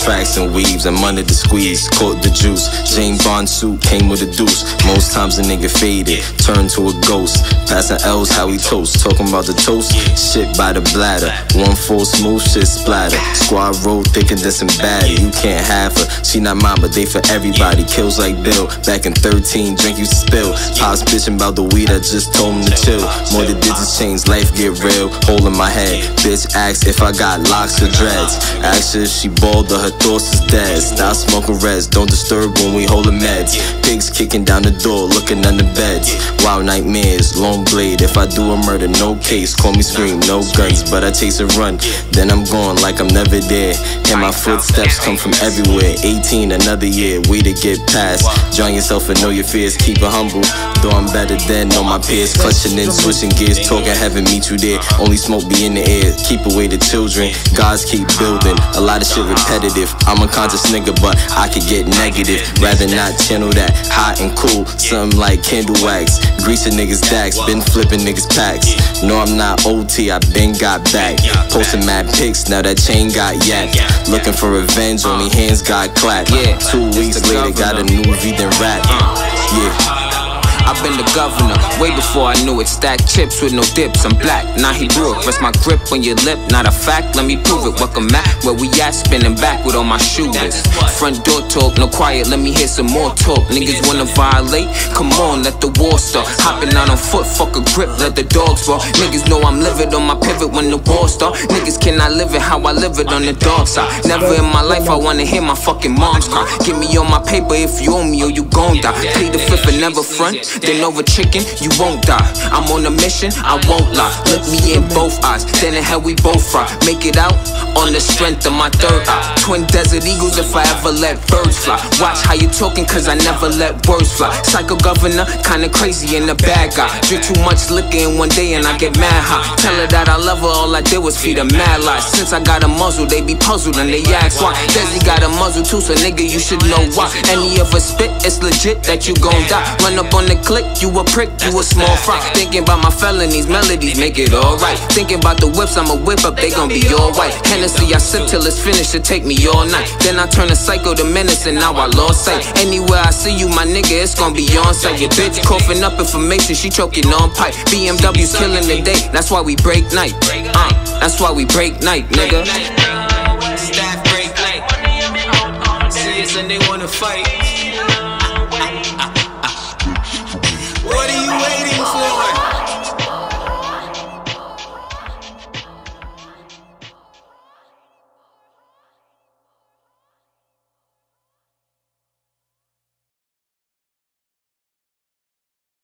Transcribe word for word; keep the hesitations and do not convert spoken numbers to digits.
tracks and weaves. I'm under the squeeze, caught the juice. Jane Bond suit came with a deuce. Most times a nigga faded, turned to a ghost. Passing L's how we toast, talking about the toast. Shit by the bladder, one full smooth shit splatter. Squad roll thicker than some baddie. You can't have her, she not mine but they for everybody. Kills like Bill, back in thirteen, drink used to spill. Pops bitching about the weed, I just told him to chill. More the digits change, life get real. Hole in my head, bitch asks if I got locks or dreads. Ask her if she bald or her thoughts is dead. Stop smoking reds, don't disturb when we holdin' meds. Pigs kicking down the door, looking under beds. Wild nightmares, long blade. If I do a murder, no case. Call me Scream, no guns, but I chase a run. Then I'm gone like I'm never there. And my footsteps come from everywhere. eighteen, another year, way to get past. Join yourself and know your fears, keep it humble. Though I'm better than all my peers. Clutching in, switching gears, talking heaven, meet you there. Only smoke be in the air, keep away the children. Gods keep building, a lot of shit repetitive. I'm a conscious nigga, but I could get negative. Rather not channel that hot and cool, something like candle wax. Greasing niggas dacks, been flipping niggas packs. No, I'm not O T, I been got back. Posting mad pics, now that chain got yacked. Looking for revenge, only hands got clapped. Yeah, two weeks later, got a new V then rap. Yeah. I've been the governor, way before I knew it. Stacked chips with no dips, I'm black, now he blew it. Rest my grip on your lip, not a fact, let me prove it. Welcome back, where we at, spinning back with all my shooters. Front door talk, no quiet, let me hear some more talk. Niggas wanna violate, come on, let the war start. Hopping out on foot, fuck a grip, let the dogs bark. Niggas know I'm livid on my pivot when the war start. Niggas cannot live it how I live it on the dark side. Never in my life I wanna hear my fucking mom's cry. Give me all my paper if you owe me or you gon' die. Plead the fifth and never front. Then over chicken, you won't die. I'm on a mission, I won't lie. Look me in both eyes, then in hell we both fry. Make it out on the strength of my third eye. Twin desert eagles if I ever let birds fly. Watch how you talking cause I never let words fly. Psycho governor, kinda crazy and a bad guy. Drink too much liquor in one day and I get mad high. Tell her that I love her, all I did was feed her mad lies. Since I got a muzzle, they be puzzled and they ask why. Desi got a muzzle too, so nigga you should know why. Any of us spit, it's legit that you gon' die. Run up on the click, you a prick, you a small fry. Thinking about my felonies, melodies make it alright. Thinking about the whips, I'ma whip up, they gon' be all white. Hennessy, I sip till it's finished, it take me all night. Then I turn a psycho to menace and now I lost sight. Anywhere I see you, my nigga, it's gon' be on sight. Your bitch coughing up information, she choking on pipe. B M W's killing the day, that's why we break night. Uh, that's why we break night, nigga. Staff break night. See us and they wanna fight.